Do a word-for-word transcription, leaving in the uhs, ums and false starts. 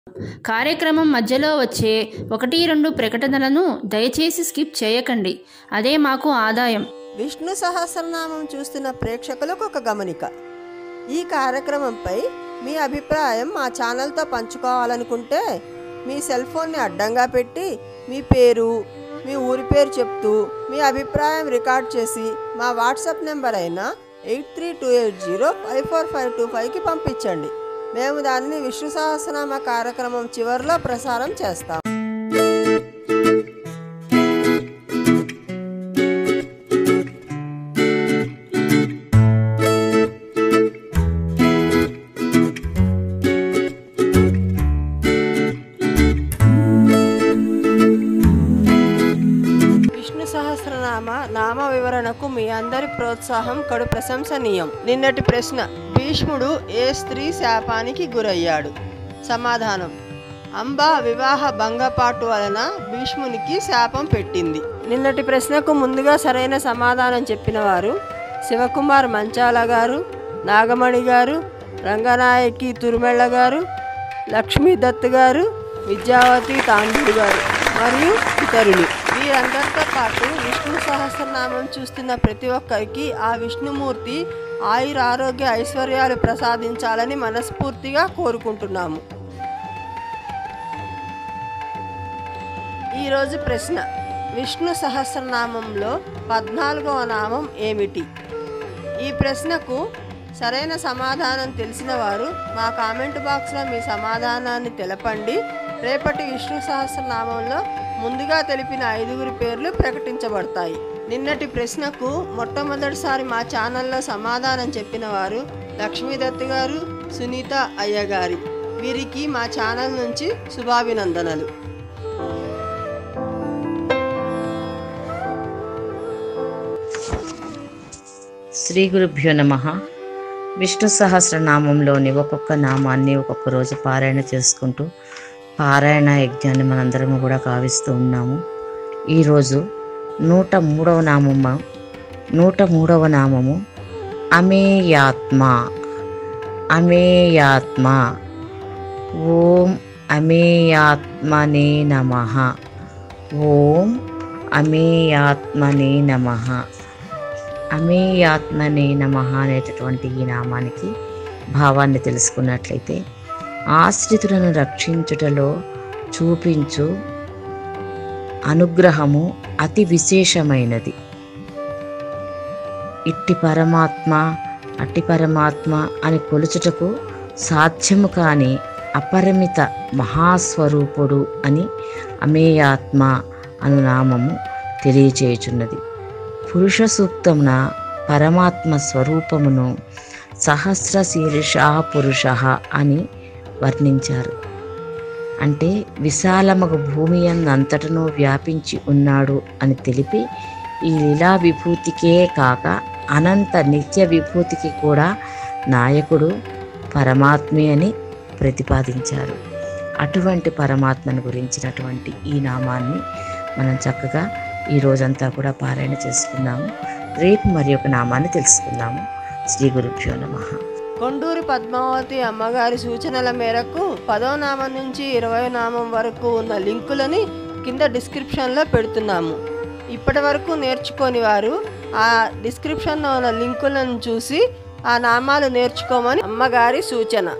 కార్యక్రమం మధ్యలో వచ్చే ఒకటి రెండు ప్రకటనలను దయచేసి స్కిప్ చేయకండి. అదే మాకు ఆదాయం. విష్ణు సహస్రనామం చూస్తున్న ప్రేక్షకులకు ఒక గమనిక. ఈ కార్యక్రమంపై మీ అభిప్రాయం మా ఛానల్తో పంచుకోవాలనుకుంటే మీ సెల్ ఫోన్ని అడ్డంగా పెట్టి మీ పేరు, మీ ఊరి పేరు చెప్తూ మీ అభిప్రాయం రికార్డ్ చేసి మా వాట్సాప్ నెంబర్ అయిన eight three two eight zero five four five two ఫైవ్కి పంపించండి. మేము దానిని విష్ణు సహస్రనామ కార్యక్రమం చివరిలో ప్రసారం చేస్తాం. విష్ణు సహస్రనామ నామ వివరణకు మీ అందరి ప్రోత్సాహం కడు ప్రశంసనీయం. నిన్నటి ప్రశ్న: భీష్ముడు ఏ స్త్రీ శాపానికి గురయ్యాడు? సమాధానం: అంబ వివాహ భంగపాటు వలన భీష్మునికి శాపం పెట్టింది. నిన్నటి ప్రశ్నకు ముందుగా సరైన సమాధానం చెప్పిన వారు శివకుమార్ మంచాల గారు, నాగమణి గారు, రంగనాయకి తురుమెళ్ళ గారు, లక్ష్మీదత్ గారు, విద్యావతి తాండూరు గారు మరియు ఇతరులు. వీరందరితో పాటు విష్ణు సహస్రనామం చూస్తున్న ప్రతి ఒక్కరికి ఆ విష్ణుమూర్తి ఆయుర ఆరోగ్య ఐశ్వర్యాలు ప్రసాదించాలని మనస్ఫూర్తిగా కోరుకుంటున్నాము. ఈరోజు ప్రశ్న: విష్ణు సహస్రనామంలో పద్నాలుగవ నామం ఏమిటి? ఈ ప్రశ్నకు సరైన సమాధానం తెలిసిన వారు మా కామెంట్ బాక్స్లో మీ సమాధానాన్ని తెలపండి. రేపటి విష్ణు సహస్రనామంలో ముందుగా తెలిపిన ఐదుగురి పేర్లు ప్రకటించబడతాయి. నిన్నటి ప్రశ్నకు మొట్టమొదటిసారి మా ఛానల్లో సమాధానం చెప్పిన వారు లక్ష్మీదత్ గారు, సునీత అయ్య గారి. వీరికి మా ఛానల్ నుంచి శుభాభినందనలు. శ్రీ గురుభ్యో నమః. విష్ణు సహస్రనామంలోని ఒక్కొక్క నామాన్ని ఒక్కొక్క రోజు పారాయణ చేసుకుంటూ పారాయణ యజ్ఞాన్ని మనందరము కూడా కావిస్తూ ఉన్నాము. ఈరోజు నూట మూడవ నామము నూట మూడవ నామము అమేయాత్మ. అమేయాత్మ. ఓం అమేయాత్మనే నమః. ఓం అమేయాత్మనే నమః. అమేయాత్మనే నమః అనేటటువంటి ఈ నామానికి భావాన్ని తెలుసుకున్నట్లయితే, ఆశ్రితులను రక్షించుటలో చూపించు అనుగ్రహము అతి విశేషమైనది. ఇట్టి పరమాత్మ అట్టి పరమాత్మ అని కొలుచుటకు సాధ్యము కాని అపరిమిత మహాస్వరూపుడు అని అమేయాత్మ అను నామము తెలియచేయుచున్నది. పురుష సూక్తమున పరమాత్మ స్వరూపమును సహస్ర శీర్ష పురుష అని వర్ణించారు. అంటే విశాలమగు భూమి అంతటను వ్యాపించి ఉన్నాడు అని తెలిపి, ఈ లీలా విభూతికే కాక అనంత నిత్య విభూతికి కూడా నాయకుడు పరమాత్మే అని ప్రతిపాదించారు. అటువంటి పరమాత్మను గురించినటువంటి ఈ నామాన్ని మనం చక్కగా ఈ రోజంతా కూడా పారాయణ చేసుకుందాము. రేపు మరి ఒక నామాన్ని తెలుసుకుందాము. శ్రీ గురుభ్యో నమః. కొండూరి పద్మావతి అమ్మగారి సూచనల మేరకు పదో నామం నుంచి ఇరవై నామం వరకు ఉన్న లింకులని కింద డిస్క్రిప్షన్లో పెడుతున్నాము. ఇప్పటి వరకు నేర్చుకోని వారు ఆ డిస్క్రిప్షన్లో ఉన్న లింకులను చూసి ఆ నామాలు నేర్చుకోమని అమ్మగారి సూచన.